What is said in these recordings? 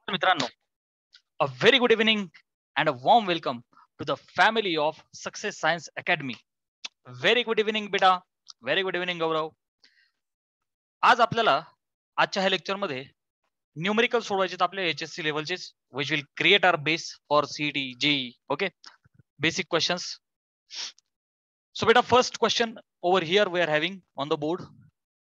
मित्रांनो, a very good evening and a warm welcome to the family of Success Science Academy. Very good evening बेटा, very good evening गौरव. आज आपल्याला आजच्या ह्या lecture मध्ये numerical सोडवायचे आपल्या HSC लेवलचे which will create our base for CET, JEE. Okay, basic questions. So beta, first question over here we are having on the board.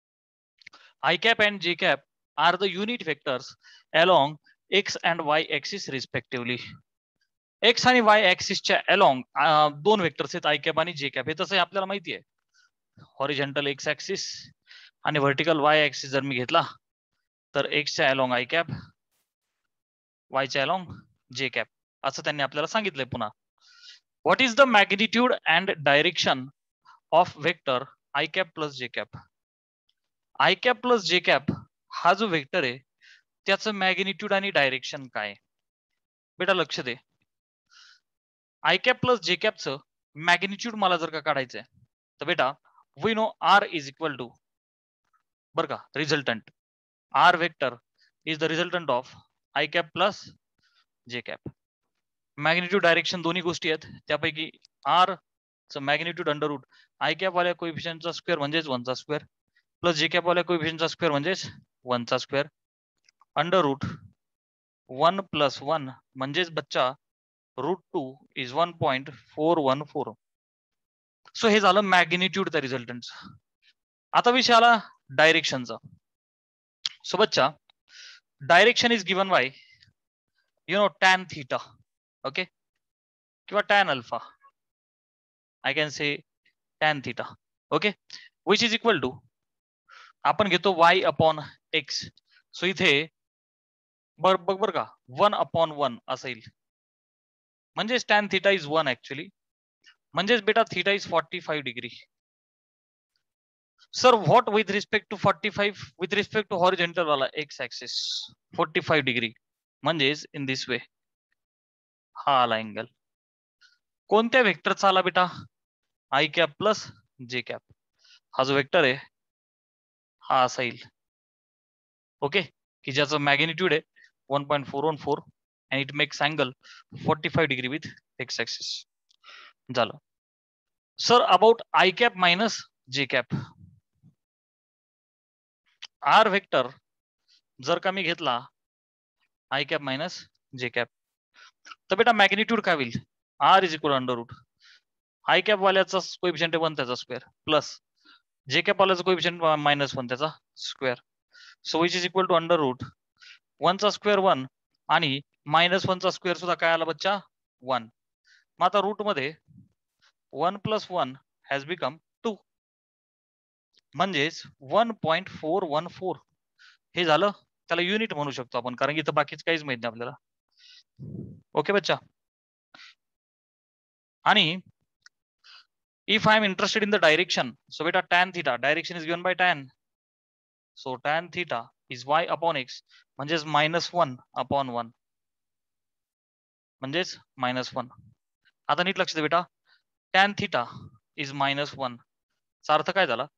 I cap and J cap are the unit vectors along x and y axis respectively. X आणि y ऍक्सिसच्या along दोन vectors आहेत i cap आणि j cap. हे तसं आपल्याला माहिती आहे. हॉरिझॉन्टल एक्स ऍक्सिस आणि व्हर्टिकल वाय ऍक्सिस जर मी घेतला तर एक्सच्या अलॉंग आय कॅप, वायच्या अलॉंग जे कॅप असं त्यांनी आपल्याला सांगितलंय. पुन्हा what is the magnitude and direction of vector i cap plus जे कॅप. आय कॅप प्लस जे कॅप हा जो वेक्टर आहे त्याचं मॅग्निट्यूड आणि डायरेक्शन काय बेटा लक्ष दे. आय कॅप प्लस जे कॅपचं मॅग्निट्यूड मला जर का काढायचंय तर बेटा we know r is equal to बरं का resultant. R vector is the resultant of i cap plus जे कॅप. मॅग्निट्यूड डायरेक्शन दोन्ही गोष्टी आहेत, त्यापैकी आर चं magnitude under root i cap वाल्या कोएफिशियंटचा स्क्वेअर म्हणजेच 1चा स्क्वेअर प्लस जे कॅप वाल्या कोएफिशियंटचा स्क्वेअर म्हणजेच 1चा स्क्वेअर अंडर रूट 1 + 1 म्हणजेच बच्चा √2 is 1.414. सो हे झालं मॅग्निट्यूड त्या रिझल्टंटचं. आता विषय आला डायरेक्शनचा. सो बच्चा direction is given by tan theta, okay, किंवा tan alpha. I can say tan theta, okay, which is equal to आपण घेतो y/x. सो इथे बघ का 1/1 असं येईल, म्हणजेच tan थीटा इज 1 ऍक्च्युअली, म्हणजेच बेटा theta is 45 degree. Sir what with respect to 45 with respect to horizontal वाला एक्स ऍक्सिस 45 डिग्री, म्हणजेच इन दिस वे हा आला अँगल. कोणत्या वेक्टरचा आला बेटा आय कॅप प्लस जे कॅप. हा जो वेक्टर आहे हा असा येईल, ओके, की ज्याचं मॅग्निट्यूड आहे 1.414 and it makes angle 45 degree with x axis. झालं. Sir about i cap minus जे कॅप. आर वेक्टर जर का मी घेतला आय कॅप मायनस जे कॅप तर बेटा मॅग्निट्यूड काय होईल r is equal under root i cap वाल्याचा कोएफिशियंट आहे 1 त्याचा स्क्वेअर प्लस जे कॅप वाल्याचा कोएफिशियंट -1 त्याचा square. So which is equal to under root 1चा स्क्वेअर 1 आणि -1चा स्क्वेअर सुद्धा काय आला बच्चा 1. मग आता रूट मध्ये 1 + 1 हॅज बिकम 2, म्हणजेच 1.414. हे झालं, त्याला युनिट म्हणू शकतो आपण, कारण की इथं बाकीच काहीच माहित नाही आपल्याला. ओके बच्चा. आणि if I am interested in the direction, so बेटा tan theta direction is given by tan. So tan theta is y/x, म्हणजेच -1/1, म्हणजेच -1. आता नीट लक्ष दे बेटा, tan थीटा इज -1 चा अर्थ काय झाला,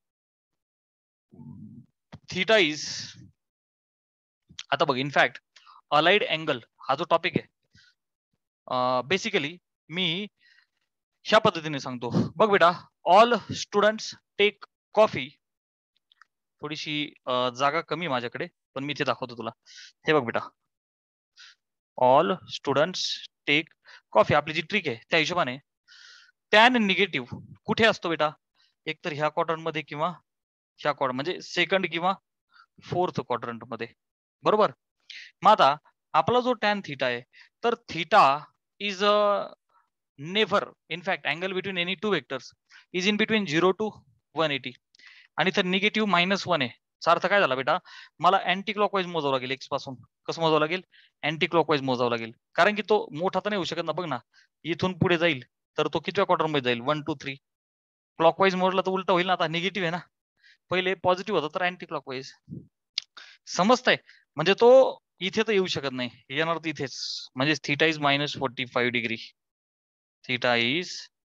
थीटा इज, आता बघ इनफॅक्ट अलाइड अँगल हा जो टॉपिक आहे बेसिकली मी ह्या पद्धतीने सांगतो. बघ बेटा, ऑल स्टुडंट्स टेक कॉफी. थोडीशी जागा कमी माझ्याकडे, पण मी इथे दाखवतो तुला. हे बघ बेटा, ऑल स्टुडंट्स टेक कॉफी आपली जी ट्रिक आहे त्या हिशोबाने टॅन निगेटिव्ह कुठे असतो बेटा, एक तर ह्या क्वाड्रंट मध्ये किंवा ह्या क्वाड्रंट, म्हणजे सेकंड किंवा फोर्थ क्वाड्रंट मध्ये, बरोबर. मग आता आपला जो टॅन थीटा आहे तर theta is never, in fact angle between any two vectors is in between 0 to 180, आणि तर निगेटिव्ह -1 आहे. चा अर्थ काय झाला बेटा, मला अँटी क्लॉकवाईज मोजावं लागेल एक्स पासून. कसं मोजावं लागेल, अँटी क्लॉकवाईज मोजावं लागेल, कारण की तो मोठा तर नाही होऊ शकत ना. बघ ना, इथून पुढे जाईल तर तो कितव्या क्वार्टर मध्ये जाईल, 1 2 3. क्लॉकवाईज मोजला तर उलटा होईल ना. आता निगेटिव्ह आहे ना, पहिले पॉझिटिव्ह होता तर अँटी क्लॉकवाईज. समजतंय, म्हणजे तो इथे तर येऊ शकत नाही, येणार तर इथेच, म्हणजे theta is -45 degree. Theta is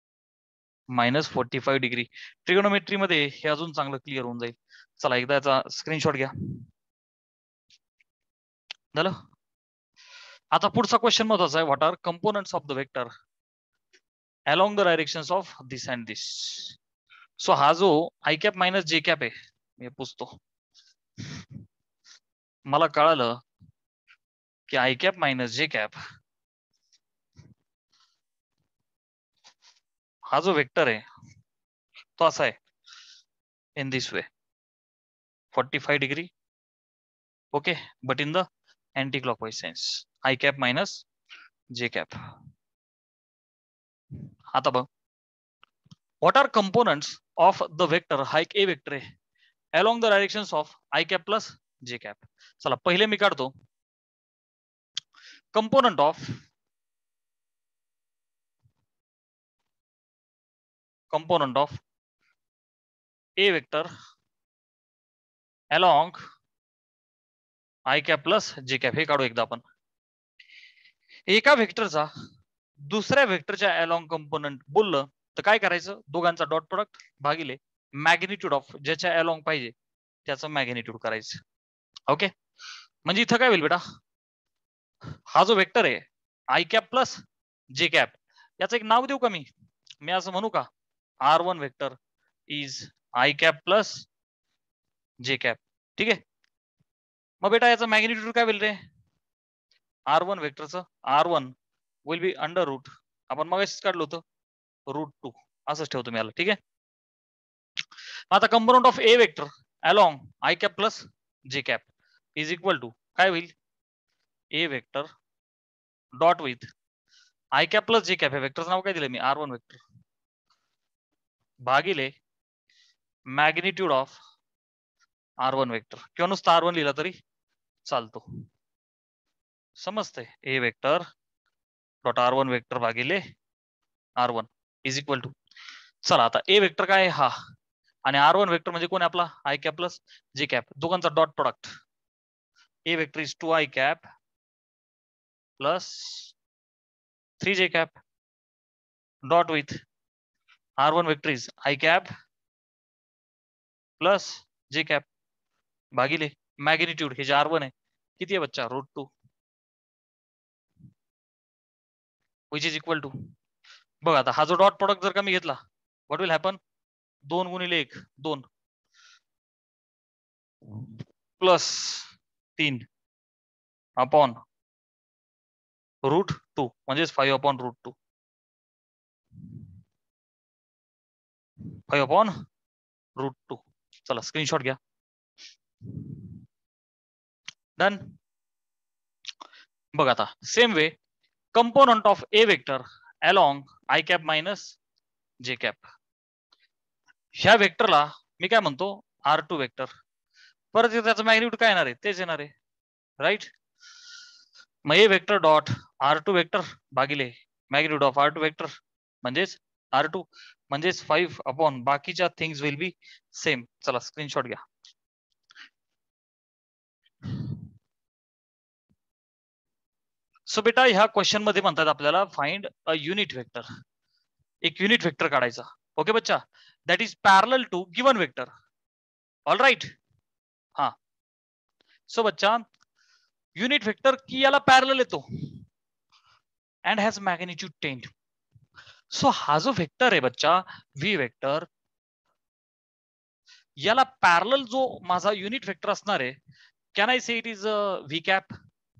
-45 degree. Trigonometry मध्ये हे अजून चांगलं क्लिअर होऊन जाईल. चला एकदा याचा स्क्रीनशॉट घ्या. झालं. आता पुढचा क्वेश्चन महत्वाचा आहे. What are components of the vector along the directions of this and this. So हा जो आय कॅप मायनस जे कॅप आहे मी पुसतो. मला कळालं की आय कॅप मायनस जे कॅप हा जो वेक्टर आहे तो असा आहे in this way 45 degree. Okay, but in the anti clockwise sense. I cap minus जे कॅप. आता बघ, what are components of the vector. हा एक ए वेक्टर आहे along the directions of i cap plus जे कॅप. चला पहिले मी काढतो component of A vector along i cap plus जे कॅप. हे काढू एकदा आपण. एका वेक्टरचा दुसऱ्या वेक्टरच्या अलॉंग कंपोनंट बोललं तर काय करायचं, दोघांचा डॉट प्रोडक्ट भागिले मॅग्निट्यूड ऑफ ज्याच्या अलॉंग पाहिजे त्याचं मॅग्निट्यूड करायचं. ओके, म्हणजे इथं काय होईल बेटा, हा जो वेक्टर आहे आय कॅप प्लस जे कॅप याचं एक नाव देऊ का मी असं म्हणू का, R1 vector is i cap plus जे कॅप. ठीक आहे, मग बेटा याचं मॅग्निट्यूड काय होईल रे, R1 वेक्टरचं R1 will be under root, आपण मग काढलं होतं √2 असंच ठेवतो मी याला. ठीक आहे, आता component of A vector along i cap plus जे कॅप इज इक्वल टू काय होईल, a vector dot with i cap plus जे कॅप. हे वेक्टरचं नाव काय दिलं मी, R1 वेक्टर भागिले मॅग्निट्यूड ऑफ R1 वेक्टर किंवा नुसतं R1 लिहिला तरी चालतो. समजतंय, ए वेक्टर डॉट R1 वेक्टर भागिले R1 इज इक्वल टू. चला आता ए वेक्टर काय आहे हा, आणि R1 वेक्टर म्हणजे कोण आहे आपला, आय कॅप प्लस जे कॅप. दोघांचा dot product. A vector is 2 I cap plus 3 जे cap dot with R1 vector is i cap plus जे कॅप भागिले मॅग्निट्यूड. हे जे R1 आहे किती आहे बच्चा, √2 विच इज इक्वल टू. बघ आता हा जो डॉट प्रोडक्ट जर का मी घेतला, व्हॉट विल हॅपन, 2 गुणिले 1 2 प्लस 3 अपॉन √2 म्हणजेच 5 अपॉन √2 5 अपॉन √2. चला स्क्रीनशॉट घ्या. डन. बघ आता same way component of A vector along i cap minus जे कॅप. ह्या वेक्टरला मी काय म्हणतो, R2 वेक्टर. परत त्याचं मॅग्निट्यूड काय येणार आहे, तेच येणार आहे, राईट. मग a vector dot R2 vector भागिले मॅग्निट्यूड ऑफ R2 वेक्टर म्हणजेच R2 म्हणजेच 5 अपॉन बाकीच्या थिंग्स विल बी सेम. चला स्क्रीनशॉट घ्या. सो बेटा ह्या क्वेश्चन मध्ये म्हणतात आपल्याला फाइंड अ युनिट वेक्टर. एक युनिट वेक्टर काढायचा. ओके बच्चा, that is parallel to given vector. All right. हा, सो बच्चा युनिट वेक्टर की याला पॅरलल येतो अँड हॅज मॅग्निट्यूड 10. सो हा जो वेक्टर आहे बच्चा व्ही वेक्टर, याला पॅरलल जो माझा युनिट वेक्टर असणार आहे, can I say it is v cap,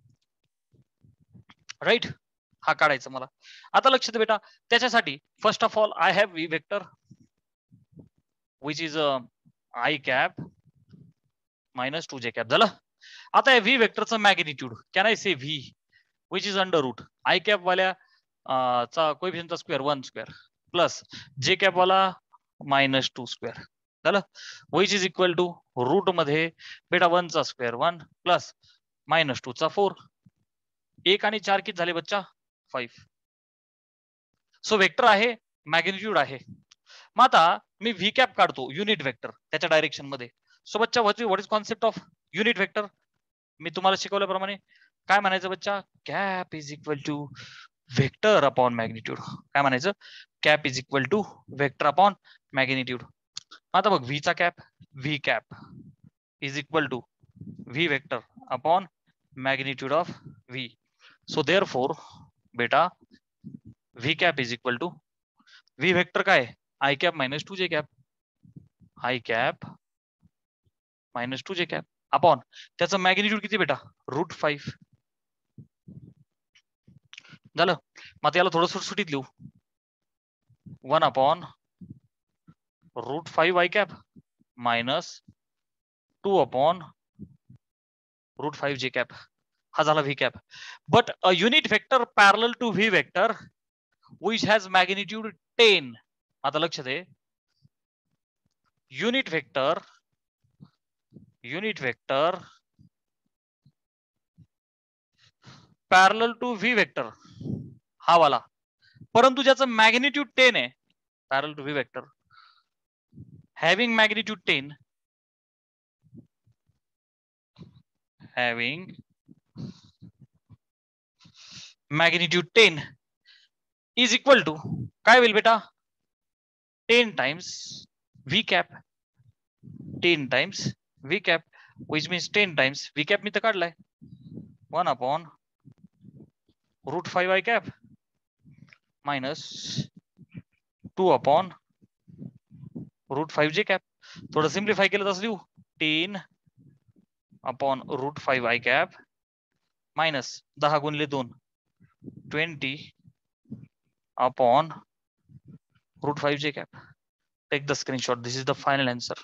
right. हा काढायचा मला. आता लक्ष दे बेटा, त्याच्यासाठी first of all I have v vector which is i cap minus 2 j cap. झालं. आता या व्ही वेक्टरचं magnitude can I say v which is under root i cap वाल्या चा कोएफिशियंटचा स्क्वेअर 1 स्क्वेअर प्लस जे कॅप वाला -2 स्क्वेअर. झालं. Which is equal to root मध्ये बेटा 1 चा स्क्वेअर 1 प्लस -2 चा 4. 1 आणि 4 किती झाले बच्चा, 5. सो वेक्टर आहे, मॅग्निट्यूड आहे. मग आता मी व्ही कॅप काढतो युनिट वेक्टर त्याच्या डायरेक्शन मध्ये. सो बच्चा what is concept of unit vector, मी तुम्हाला शिकवल्याप्रमाणे काय म्हणायचं बच्चा, cap is equal to vector upon magnitude. काय म्हणायचं, cap is equal to vector upon magnitude. आता बघ व्हीचा cap, v cap is equal to v vector upon magnitude of v. So therefore बेटा v cap is equal to v vector काय I cap minus 2 j cap, i cap minus 2 j cap upon त्याचं magnitude किती बेटा √5 झालं. मग याला थोडं सुटसुटीत लिहू 1 upon √5 i cap minus 2 upon √5 जे कॅप. हा झाला v cap. But a unit vector parallel to v vector which has magnitude 10. आता लक्ष दे, unit vector parallel to v vector हा वाला, परंतु ज्याचं मॅग्निट्यूड 10 आहे parallel to v vector having magnitude 10 is equal to काय होईल बेटा 10 times v cap, 10 times v cap which means 10 times v cap मी तर काढलाय 1 upon √5 i cap minus 2 upon √5 j cap. थोडं सिम्प्लिफाय केलं तर लिहू 10 upon √5 i cap minus 10 गुणिले 2 20 upon √5 j cap. Take the screenshot. This is the final answer.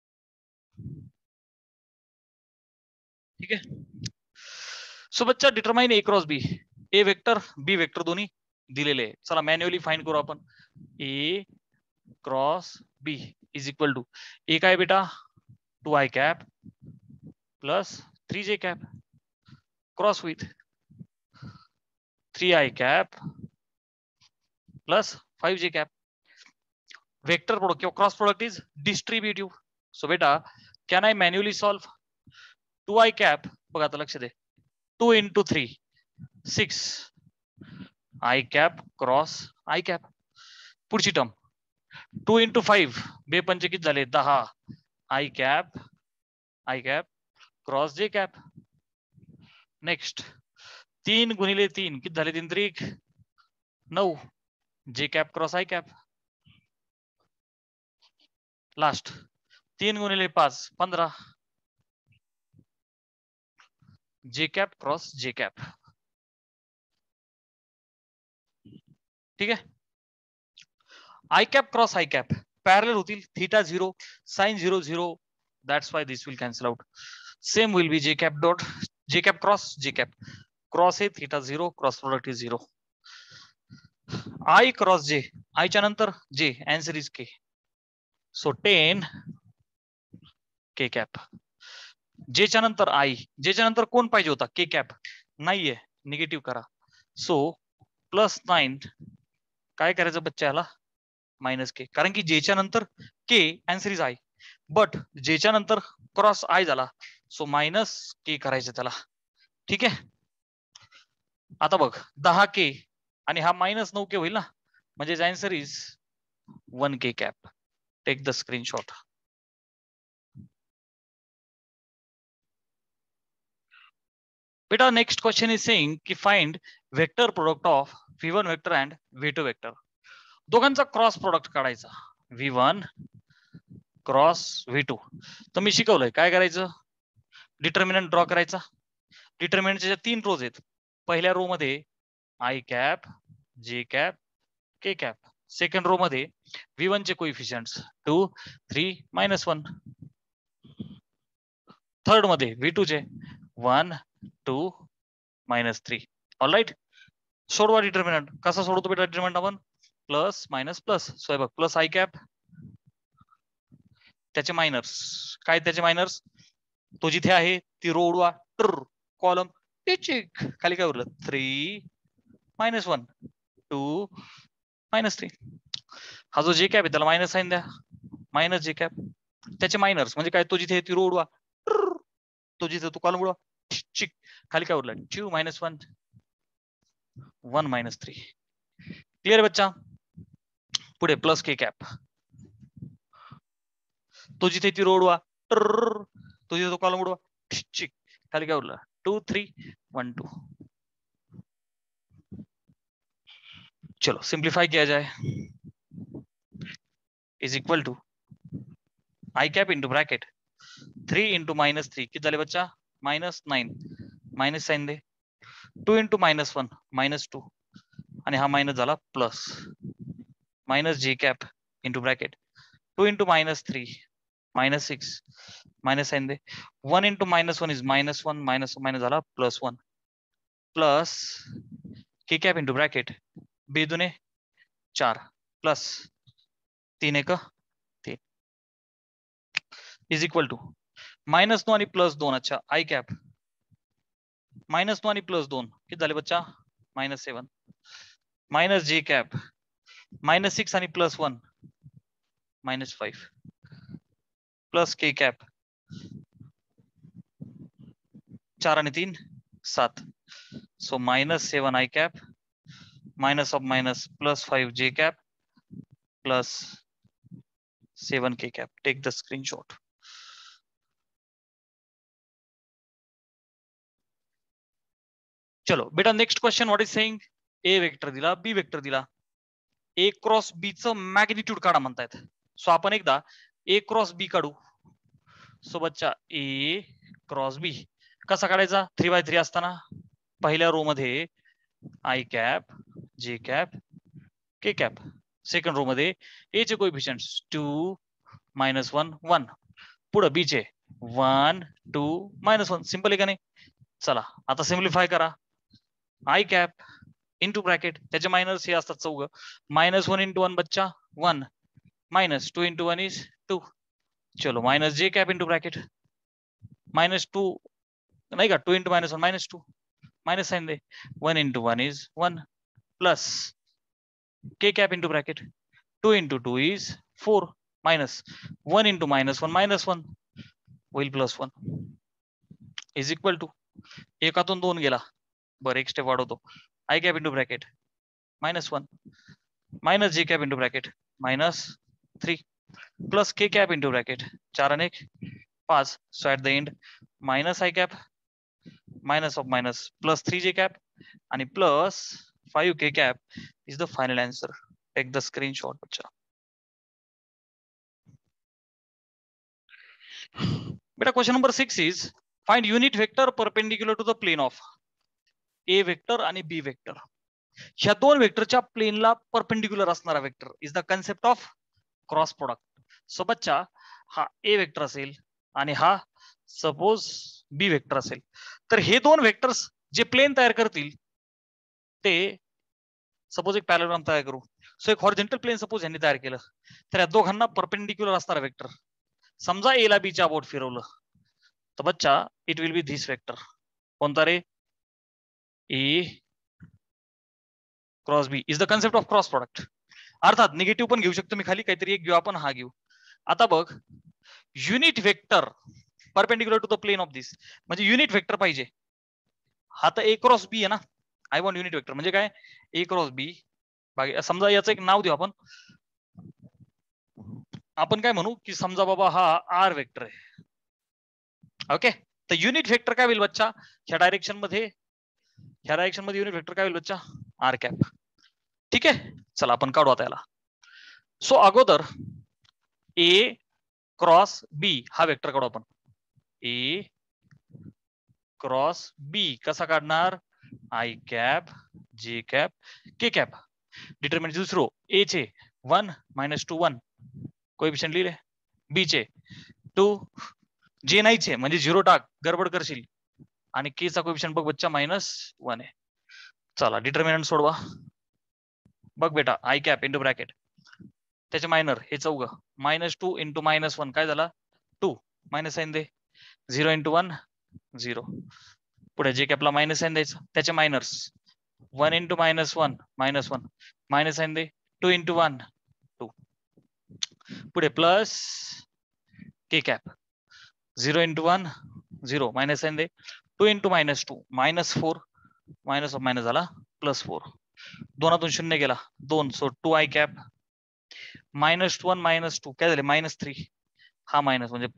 ठीक है. So बच्चा determine a cross b, a vector b vector दोन्ही दिलेले आहे. चला मॅन्युअली फाइंड करू आपण. A cross B is equal to a काय बेटा 2i cap plus 3j cap cross with 3i cap plus 5j cap. Vector product किंवा cross product is distributive. So बेटा can I manually solve 2i cap बघा आता लक्ष दे 2 into 3 6 i cap cross i cap. पुढची term 2 into 5 बे पंचे किती झाले 10 i cap cross j cap. Next 3 गुणिले 3 किती झाले 3 त्रिक 9 j cap cross i cap. Last 3 गुणिले 5 15 जे कॅप क्रॉस जे कॅप. ठीक आहे. I cap cross i cap parallel होतील theta 0 sine 0 0. That's why this will cancel out. Same will be j cap dot j cap cross j cap. Cross आहे theta 0 cross product is 0. I cross j आयच्या नंतर जे answer is k. So 10 k cap. जेच्या नंतर i जेच्या नंतर कोण पाहिजे होता के कॅप नाहीये निगेटिव्ह करा. सो +9 काय करायचं बच्चाला मायनस के, कारण की जेच्या नंतर k answer is i but जेच्या नंतर क्रॉस आय झाला सो मायनस के करायचं त्याला. ठीक आहे. आता बघ 10 के आणि हा -9 के होईल ना म्हणजे answer is 1 k cap. Take the screenshot. बेटा नेक्स्ट क्वेश्चन इज सेइंग की find vector product of v1 vector and v2 vector. दोघांचा क्रॉस प्रोडक्ट काढायचा v1 क्रॉस v2. तर मी शिकवलंय काय करायचं डिटर्मिनंट ड्रॉ करायचा. डिटर्मिनंटच्या 3 रोज आहेत. पहिल्या रो मध्ये I cap J cap K cap. Second row मध्ये v1 चे कोइफिशियंट्स 2 3 -1. थर्ड मध्ये v2 चे 1 2 -3. All right. सोडवा डिटर्मिनंट. कसा सोडवतो बेटा डिटर्मिनंट आपण प्लस मायनस प्लस. सो बघ प्लस आय कॅप त्याचे मायनर्स काय त्याचे मायनर्स तो जिथे आहे ती रो उडवा कॉलम खाली काय उरलं 3 -1 2 -3. हा जो जे कॅप आहे त्याला मायनस साइन द्या मायनस जे कॅप त्याचे मायनर्स म्हणजे काय तो जिथे ती रो उडवा तो जिथे तो कॉलम उडवा चिक खाली काय उरलं 2 -1 1 -3. क्लियर बच्चा. पुढे प्लस के कॅप तो जिथे ती रो उडवा तो जिथे तो कॉलम उडवा चिक खाली काय उरलं 2 3 1 2. चलो सिंप्लीफाई किया जाए, is equal to I cap into bracket 3 into -3 किती झाले बच्चा -9 मायनस साइन दे 2 इंटू -1 -2 आणि हा मायनस झाला plus minus G cap into bracket 2 into -3 -6 minus sign दे 1 इंटू -1 इज -1 मायनस मायनस झाला +1 plus K cap into bracket 2 दुने 4 प्लस 3 एक 3 इज इक्वल टू -9 आणि +2 अच्छा आई कॅप -9 आणि +2 किती झाले बच्चा -7 मायनस जी कॅप -6 आणि +1 -5 प्लस के कॅप 4 आणि 3 7 so -7 I cap minus of minus +5 जे cap plus 7 K cap take the screenshot. चलो बेटा next question what is saying A vector दिला बी वेक्टर दिला ए क्रॉस बी चं मॅग्निट्यूड काढा म्हणतायत. सो आपण एकदा ए क्रॉस बी काढू. सो बच्चा ए क्रॉस बी कसा काढायचा 3x3 असताना पहिल्या रो मध्ये I cap J cap K cap second row मध्ये ए चे कोएफिशिएंट्स 2 -1 1 पुढे बी चे 1 2 -1 सिंपल आहे का नाही. चला आता सिम्प्लिफाय करा आय कॅप इंटू ब्रॅकेट त्याचे मायनस हे असतात चौघ -1 इंटू 1 बच्चा 1 -2 इंटू 1 इज 2 चलो मायनस जे कॅप इंटू ब्रॅकेट -2 नाही का 2 इंटू -1 -2 मायनस साइन दे 1 into 1 is 1 plus K cap into bracket 2 into 2 is 4 minus 1 into -1 -1 होईल +1 इज इक्वल टू एकातून 2 गेला बरं एक स्टेप वाढवतो I cap into bracket -1 minus G cap into bracket -3 plus K cap into bracket 4 आणि 1 5 so at the end minus I cap minus of minus +3 जे cap आणि plus 5 K cap is the final answer. Take the screenshot बच्चा. बेटा question number 6 is find unit vector perpendicular to the plane of A vector आणि B vector. ह्या दोन वेक्टरच्या प्लेनला perpendicular असणारा vector is the concept of cross product. So बच्चा हा ए वेक्टर असेल आणि हा सपोज बी वेक्टर असेल तर हे दोन वेक्टर्स जे प्लेन तयार करतील ते सपोज एक पॅरलग्राम तयार करू. सो एक हॉरिझॉन्टल प्लेन सपोज यांनी तयार केलं तर या दोघांना परपेंडिक्युलर असणारा वेक्टर समजा ए ला बी च्या अबाउट फिरवलं तर बच्चा it will be this vector कोणता रे A cross B is the concept of cross product. अर्थात निगेटिव्ह पण घेऊ शकतो मी खाली काहीतरी एक घेऊ आपण हा घेऊ. आता बघ unit vector perpendicular to the plane of this म्हणजे युनिट वेक्टर पाहिजे. हा तर ए क्रॉस बी आहे ना आय वॉन्ट युनिट वेक्टर म्हणजे काय ए क्रॉस बी समजा याचं एक नाव देऊ आपण आपण काय म्हणू की समजा बाबा हा आर वेक्टर आहे. ओके तर युनिट वेक्टर काय होईल बच्चा ह्या डायरेक्शन मध्ये युनिट वेक्टर काय होईल बच्चा आर कॅप. ठीक आहे चला आपण काढू आता याला. सो अगोदर ए क्रॉस बी हा वेक्टर काढू आपण. ए क्रॉस बी कसा काढणार I cap J cap K cap determinant दुसरो ए चे 1 -2 1 कोएफिशिएंट लिहिले बी चे 2 जे नाहीचे म्हणजे 0 टाक गडबड करशील आणि के चा कोएफिशिएंट बघ बच्चा -1 आहे. चला डिटरमिनंट सोडवा बघ बेटा आय कॅप इंटू ब्रॅकेट त्याचे मायनर हे चौघ -2 इंटू -1 काय झाला 2 मायनस साइन दे 0 इंटू 1 0 पुढे जे कॅपला मायनस साइन द्यायचं त्याचे मायनर्स 1 इंटू -1 -1 मायनस साइन दे 2 इंटू 1 2 पुढे plus K cap 0 into 1 0 minus sign दे 2 इंटू -2 -4 मायनस ऑफ मायनस झाला +4 दोनातून 0 गेला 2 सो 2 आय कॅप -1 -2 काय झाले -3 हा मायनस म्हणजे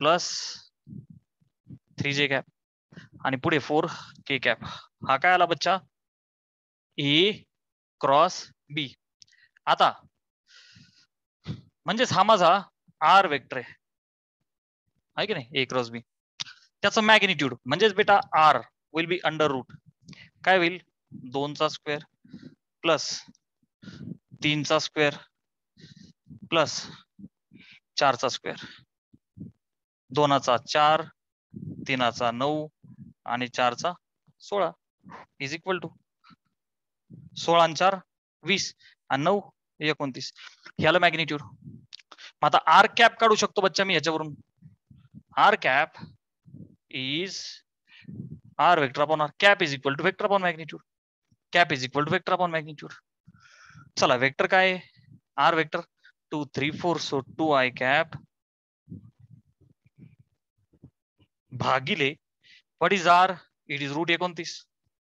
+3 जे कॅप आणि पुढे 4 के कॅप हा काय आला बच्चा ए क्रॉस बी आता म्हणजेच हा माझा आर वेक्टर आहे की नाही, ए क्रॉस बी. त्याचं मॅग्निट्यूड म्हणजेच बेटा R will be under root काय होईल, 2चा स्क्वेअर प्लस 3चा स्क्वेअर प्लस 4चा स्क्वेअर. 2चा 4, 3चा 9 आणि 4चा 16 इज इक्वल टू 16 आणि 4 20 आणि 9 29. ह्याला मॅग्निट्यूड. आता आर कॅप काढू शकतो बच्चा मी ह्याच्यावरून. R cap is R vector upon R cap is equal to vector upon magnitude. Cap is equal to vector upon magnitude. चला वेक्टर काय आहे, R vector 2 3 4 so 2 I cap भागिले what is R, it is root 29.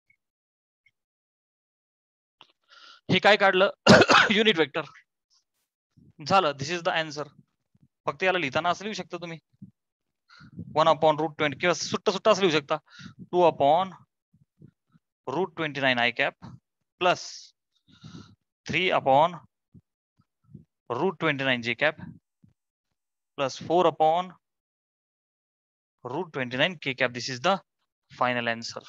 हे काय काढलं unit vector झालं. This is the answer. फक्त याला लिहिताना असं लिहू शकता तुम्ही 1 अपॉन रूट 20 किंवा सुट्ट सुट्ट असं लिहू शकता 2 upon root 29 I cap plus 3 upon root 29 J cap plus 4 upon root 29 K cap. This is the final answer.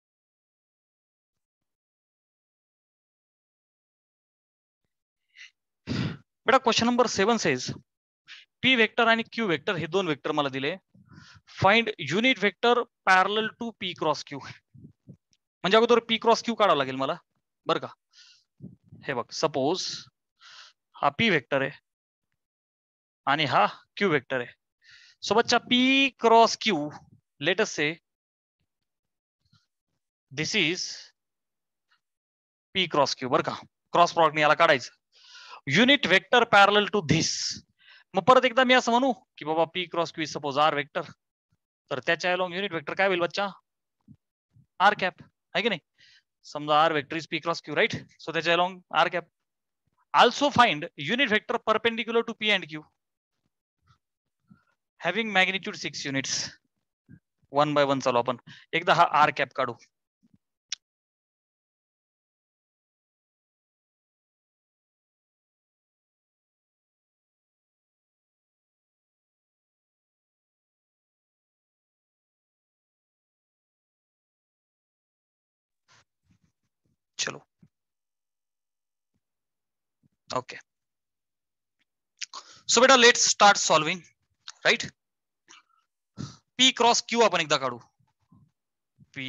बेटा question number 7 says P vector आणि क्यू वेक्टर हे दोन वेक्टर मला दिले. Find unit vector parallel to P cross Q. म्हणजे अगोदर P cross Q काढावं लागेल मला बरं का. हे बघ सपोज हा पी वेक्टर आहे आणि हा क्यू वेक्टर आहे. सो बच्चा P cross Q let us say this is P cross Q बरं का. क्रॉस प्रॉडक्ट याला काढायचं. Unit vector parallel to this. मग परत एकदा मी असं म्हणू की बाबा P cross Q suppose R vector, तर त्याच्या अलॉंग युनिट वेक्टर काय होईल बच्चा, आर कॅप आहे की नाही. समजा R vector is P cross Q right. So त्याच्या along R cap. Also find unit vector perpendicular to P and Q having magnitude 6 units. 1 by 1 चालू आपण. एकदा हा आर कॅप काढू. चलो ओके. सो बेटा let's start solving right. P cross Q आपण एकदा काढू. P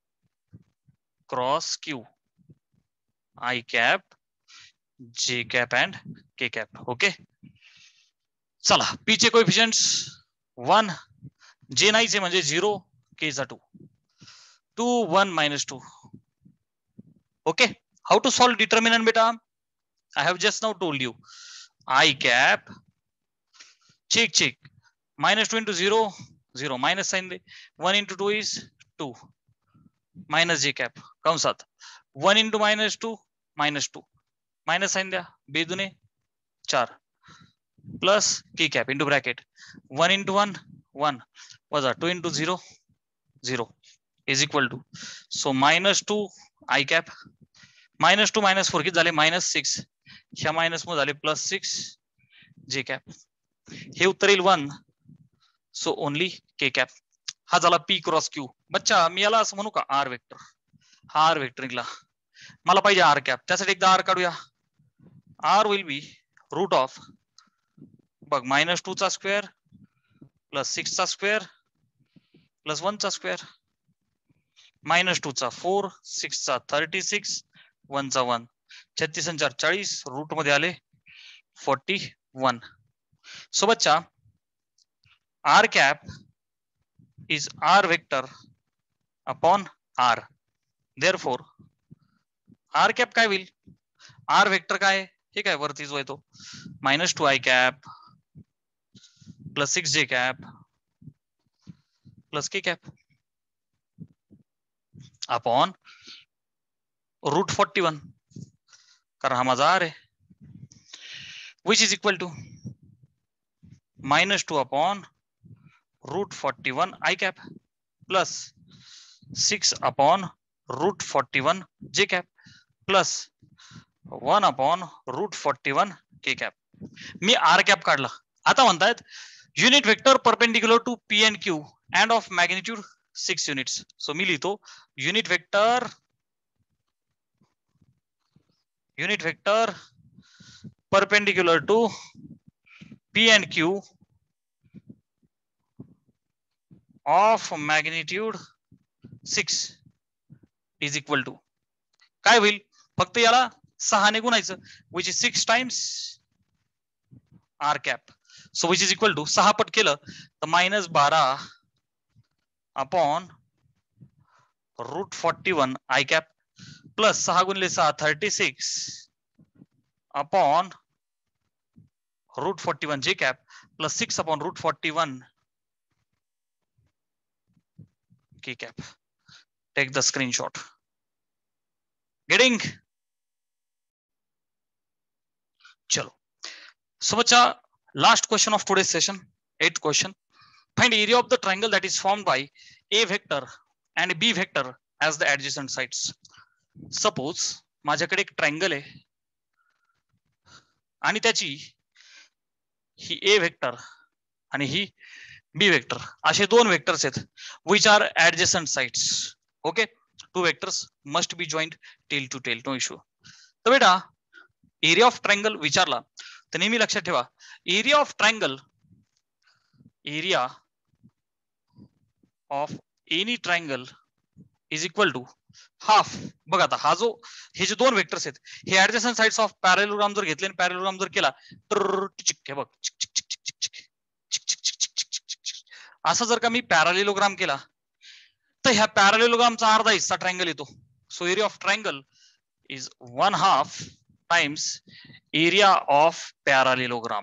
cross Q I cap J cap and K cap. Okay चला पी चे कोएफिशियंट्स 1, जे नाहीचे म्हणजे 0, के चा 2, 2 1 -2. Okay how to solve determinant बेटा. I have just now told you I cap check -2 into 0 0 minus sign दे. 1 into 2 is 2 minus j cap कंसात 1 into -2 -2 minus sign द्या. बेदुने 4 plus k cap into bracket 1 into 1 1 वजा 2 into 0 0 is equal to so -2 I cap -2 -4 किती झाले -6. ह्या minus मध्ये झाले +6 J cap. हे उत्तर येईल 1. So only K cap. हा झाला पी क्रॉस क्यू. बच्चा मी याला असं म्हणू का आर वेक्टर. हा आर वेक्टर निघला. मला पाहिजे आर कॅप. त्यासाठी एकदा आर काढूया. R will be root of बघ -2 चा स्क्वेअर प्लस 6 चा स्क्वेअर प्लस 1 चा स्क्वेअर. -2 चा 4, 6 चा 36, 1 चा 1. 36 आणि 4 40 रूट मध्ये आले 41. सो बच्चा R cap is R vector upon R. Therefore R cap काय होईल, आर वेक्टर काय हे काय वरती जो आहे तो -2 I cap plus 6 J cap plus K cap upon root 41 कारण हा माझा आर आहे. Which is equal to -2 upon root 41 I cap plus 6 upon root 41 J cap plus 1/√41 k cap. मी r cap काढला. आता म्हणतायत unit vector perpendicular to p and q and of magnitude 6 units. So मी लिहितो unit vector perpendicular to p and q of magnitude 6 is equal to काय होईल? फक्त याला 6 ने गुणायचं, which is 6 times r cap. So which is equal to 6 पट केलं तर -12 upon √41 I cap प्लस 6 गुणिले 6 36 upon √41 j cap plus 6 upon √41 k cap. Take the screenshot. Getting? Chalo. So bacha, last question of today's session, 8th question. Find area of the triangle that is formed by a vector and b vector as the adjacent sides. Suppose माझ्याकडे एक triangle आहे आणि त्याची ही a vector आणि ही b vector असे दोन vectors आहेत which are adjacent sides. Okay, two vectors must be joined tail to tail, no issue. तर बेटा एरिया ऑफ ट्रायंगल विचारला तर नेहमी लक्षात ठेवा area of any triangle is equal to half. बघा आता हा जो हे जे दोन वेक्टर्स आहेत हे ऍडजस्टंट साइड्स ऑफ पॅरॅलोग्राम जर घेतले आणि पॅरॅलोग्राम जर केला तर हे बघ असं जर का मी पॅरॅलोग्राम केला तर ह्या पॅरॅलोग्रामचा अर्धा हिस्सा ट्रायंगल येतो. सो area of triangle is 1/2 times area of parallelogram.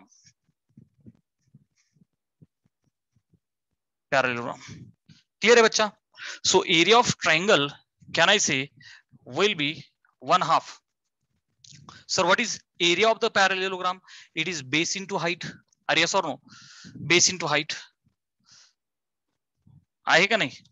Clear है बच्चा? So area of triangle, can I say, will be 1/2. Sir, what is area of the parallelogram? It is base into height. Are yes or no? Base into height. आहे का नाही?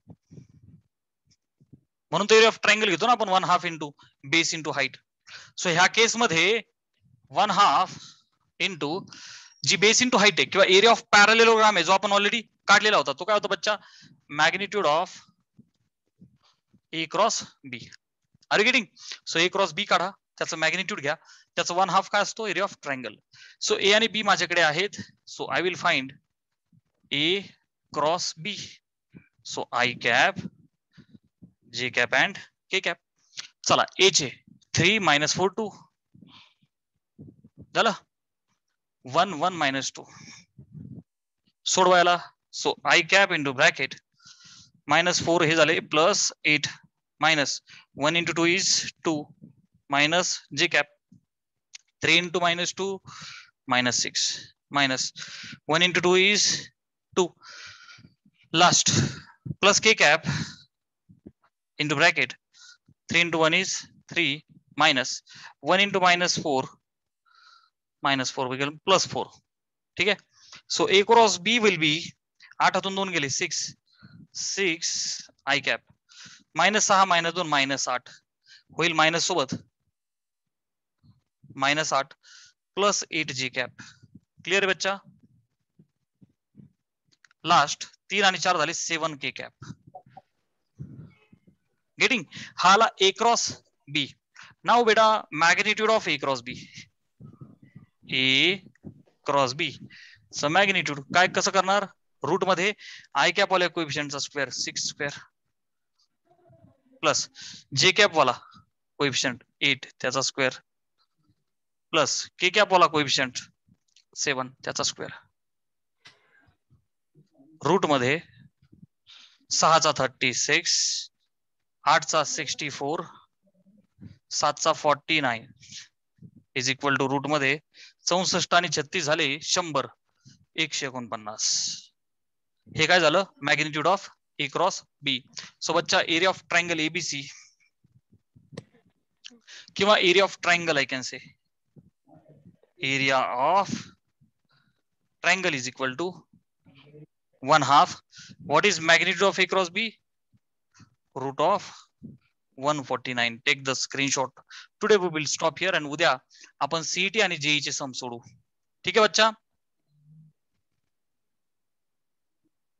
म्हणून तो area of triangle घेतो ना आपण 1/2 into base into height. So ह्या case मध्ये 1/2 into G base into height आहे किंवा एरिया ऑफ पॅरॅलेलोग्राम आहे जो आपण ऑलरेडी काढलेला होता तो काय होता बच्चा magnitude of A cross B. Are you getting? So A cross B काढा त्याचं मॅग्निट्यूड घ्या त्याचं 1/2 काय असतो area of triangle. So A आणि बी माझ्याकडे आहेत. So I will find A cross B. So I cap J cap and K cap. चला ए चे 3 - 4 2 झालं 1 1 - 2 सोडवायला. So I cap into bracket -4 हे झाले plus 8 minus 1 into 2 is 2 minus j cap 3 into -2 -6 minus 1 into 2 is 2 last plus k cap into bracket 3 into 1 is 3 minus 1 into -4 become +4. ठीक है. So A cross B will be 8 हातून 2 गेले 6 I cap -6 -2 -8 होईल minus सोबत -8 plus 8 J cap. Clear आहे बच्चा? Last 3 आणि 4 झाले 7 K cap. गेटिंग? हाला A cross B. नाउ बेटा magnitude of A cross B. A cross B च मॅग्निट्यूड काय कसं करणार रूट मध्ये आय कॅप वाल्या कोएफिशिएंटचा स्क्वेअर 6 स्क्वेअर प्लस जे कॅप वाला कोएफिशिएंट 8 त्याचा स्क्वेअर प्लस के कॅप वाला कोएफिशिएंट 7 त्याचा स्क्वेअर रूट मध्ये 6 चा 36 8 चा 64 7 चा 49 इज इक्वल टू रूट मध्ये 64 आणि 36 झाले 100 149. हे काय झालं magnitude of A cross B. So बच्चा एरिया ऑफ ट्रायंगल एबीसी किंवा area of triangle I can say area of triangle is equal to 1/2. What is magnitude of A cross B? Root of 149. Take the screenshot. Today we will stop here. आणि उद्या आपण CET आणि जेईचे सम सोडू. ठीक आहे बच्चा.